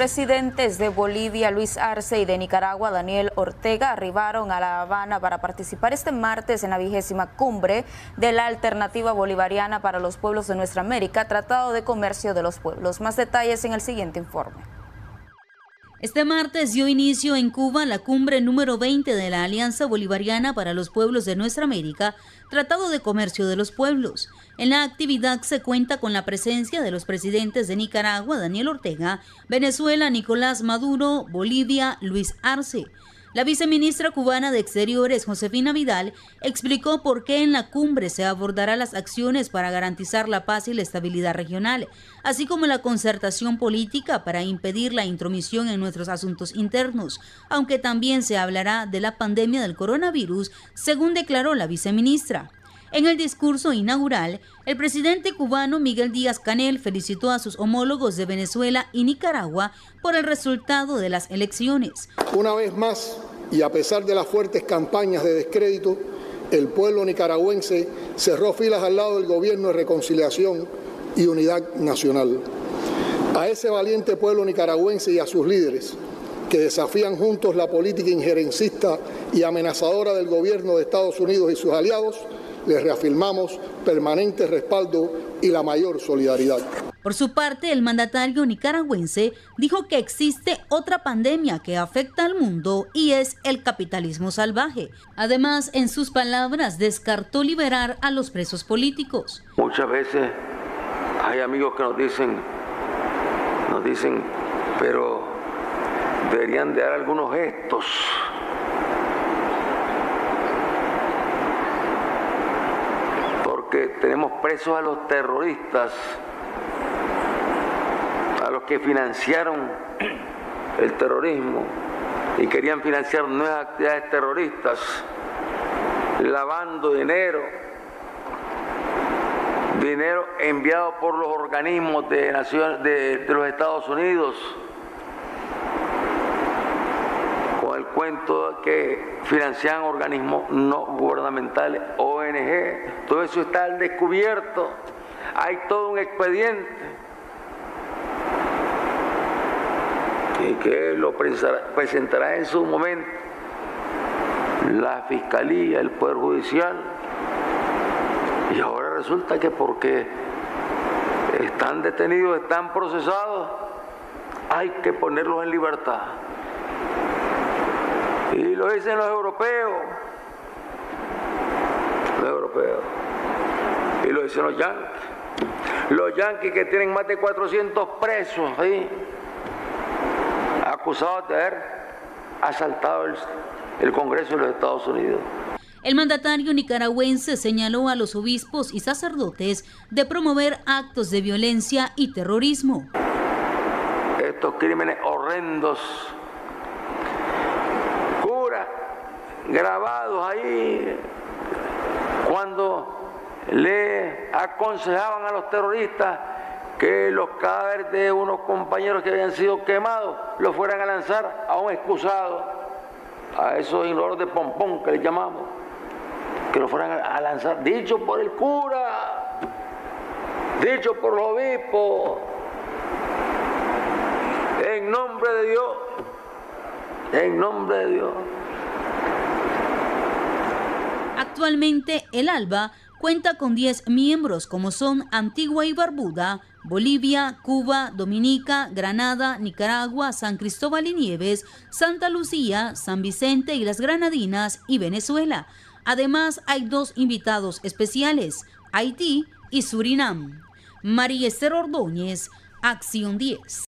Presidentes de Bolivia, Luis Arce, y de Nicaragua, Daniel Ortega, arribaron a La Habana para participar este martes en la 20ª cumbre de la Alternativa Bolivariana para los Pueblos de Nuestra América, Tratado de Comercio de los Pueblos. Más detalles en el siguiente informe. Este martes dio inicio en Cuba la cumbre número 20 de la Alianza Bolivariana para los Pueblos de Nuestra América, Tratado de Comercio de los Pueblos. En la actividad se cuenta con la presencia de los presidentes de Nicaragua, Daniel Ortega, Venezuela, Nicolás Maduro, Bolivia, Luis Arce. La viceministra cubana de Exteriores, Josefina Vidal, explicó por qué en la cumbre se abordará las acciones para garantizar la paz y la estabilidad regional, así como la concertación política para impedir la intromisión en nuestros asuntos internos, aunque también se hablará de la pandemia del coronavirus, según declaró la viceministra. En el discurso inaugural, el presidente cubano Miguel Díaz-Canel felicitó a sus homólogos de Venezuela y Nicaragua por el resultado de las elecciones. Una vez más, y a pesar de las fuertes campañas de descrédito, el pueblo nicaragüense cerró filas al lado del gobierno de reconciliación y unidad nacional. A ese valiente pueblo nicaragüense y a sus líderes, que desafían juntos la política injerencista y amenazadora del gobierno de Estados Unidos y sus aliados, les reafirmamos permanente respaldo y la mayor solidaridad. Por su parte, el mandatario nicaragüense dijo que existe otra pandemia que afecta al mundo y es el capitalismo salvaje. Además, en sus palabras, descartó liberar a los presos políticos. Muchas veces hay amigos que nos dicen, pero deberían de dar algunos gestos. Que tenemos presos a los terroristas, a los que financiaron el terrorismo y querían financiar nuevas actividades terroristas, lavando dinero enviado por los organismos de los Estados Unidos, con el cuento que financian organismos no gubernamentales, ONG. Todo eso está al descubierto. Hay todo un expediente y que lo presentará en su momento la Fiscalía, el Poder Judicial. Y ahora resulta que porque están detenidos, están procesados, hay que ponerlos en libertad. Y lo dicen los europeos. Y lo dicen los yanquis. Los yanquis que tienen más de 400 presos ahí, acusados de haber asaltado el Congreso de los Estados Unidos. El mandatario nicaragüense señaló a los obispos y sacerdotes de promover actos de violencia y terrorismo. Estos crímenes horrendos, grabados ahí, cuando le aconsejaban a los terroristas que los cadáveres de unos compañeros que habían sido quemados los fueran a lanzar a un excusado, a esos ignoros de pompón que les llamamos, que los fueran a lanzar, dicho por el cura, dicho por los obispos, en nombre de Dios, en nombre de Dios. Actualmente, el ALBA cuenta con 10 miembros como son Antigua y Barbuda, Bolivia, Cuba, Dominica, Granada, Nicaragua, San Cristóbal y Nieves, Santa Lucía, San Vicente y las Granadinas y Venezuela. Además, hay 2 invitados especiales, Haití y Surinam. María Esther Ordóñez, Acción 10.